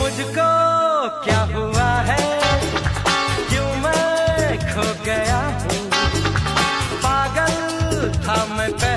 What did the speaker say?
मुझको क्या हुआ है, क्यों मैं खो गया हूँ। पागल था मैं